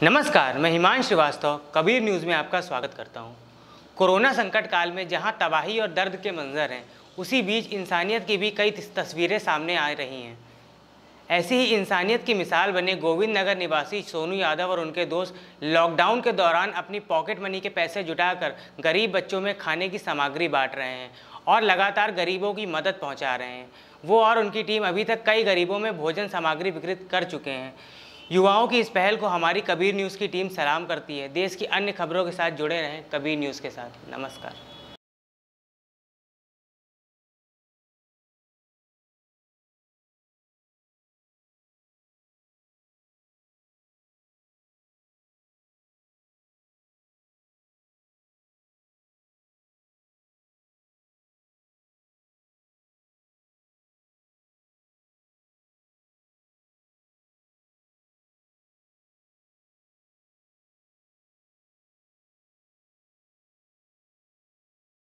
नमस्कार, मैं हिमांशु श्रीवास्तव कबीर न्यूज़ में आपका स्वागत करता हूं। कोरोना संकट काल में जहां तबाही और दर्द के मंजर हैं, उसी बीच इंसानियत की भी कई तस्वीरें सामने आ रही हैं। ऐसी ही इंसानियत की मिसाल बने गोविंद नगर निवासी सोनू यादव और उनके दोस्त लॉकडाउन के दौरान अपनी पॉकेट मनी के पैसे जुटाकर गरीब बच्चों में खाने की सामग्री बांट रहे हैं और लगातार गरीबों की मदद पहुँचा रहे हैं। वो और उनकी टीम अभी तक कई गरीबों में भोजन सामग्री वितरित कर चुके हैं। युवाओं की इस पहल को हमारी कबीर न्यूज़ की टीम सलाम करती है। देश की अन्य खबरों के साथ जुड़े रहें कबीर न्यूज़ के साथ। नमस्कार।